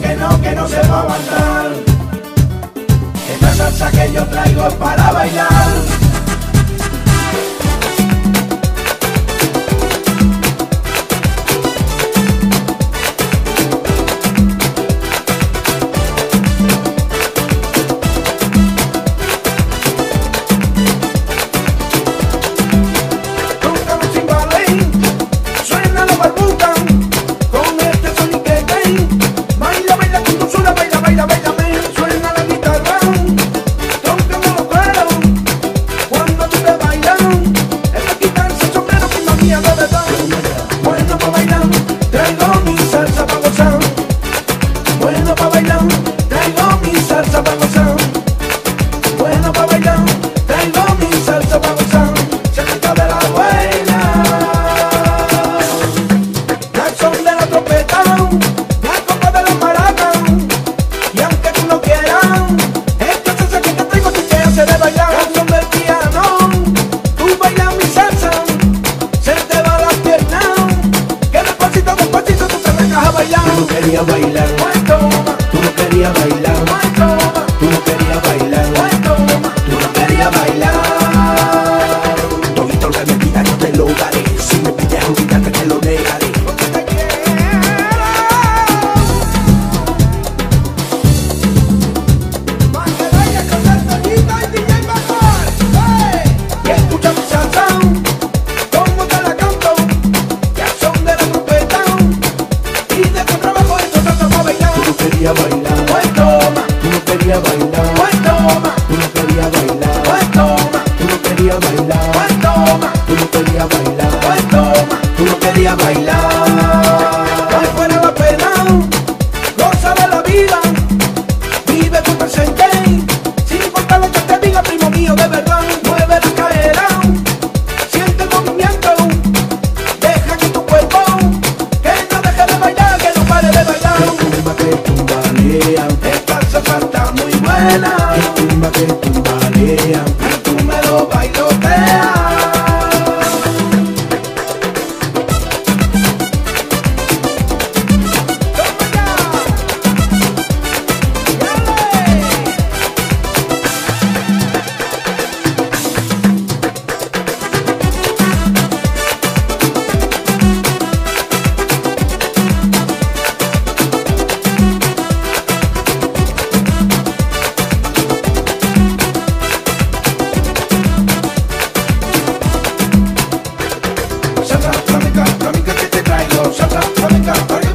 que no se va a aguantar. Esta salsa que yo traigo es para bailar. Bueno pa' bailar, traigo mi salsa pa' gozar. Bueno pa' bailar, traigo mi salsa pa' gozar. Bueno pa' bailar, traigo mi salsa pa' gozar. Cerquita de la buena, el son de la trompeta, la copa de las maracas. Y aunque tú no quieras, esta salsa que te traigo tú te hace de bailar. El son del piano, tú bailas mi salsa. Tú no querías bailar, tú no querías bailar, tú no querías bailar, tú no querías bailar. Todo lo que me pidas yo te lo daré. Si me pides olvidarte te lo negaré. Porque te quiero. Más que bailes con el Toñito y DJ Mejor. Y escucha mi salsa, como te la canto, que al son de la trompeta. Y de tu trabajo esto salsa pa' bailar. Tú no querías bailar, pues toma. Tú no querías bailar, pues toma. Tú no querías bailar, pues toma. Tú no querías bailar, pues toma. Tú no querías bailar, pues toma. Tú no querías bailar. No hay fuera la pena, goza de la vida, vive tu presente, sin importar lo que te diga, primo mío, de verdad. Mueve la cadera, siente el movimiento, deja que tu cuerpo que tumbalea, esta salsa está muy buena. Que tumbalea, y tú me lo bailoteas. Salsa flamenca que te traigo, salsa flamenca.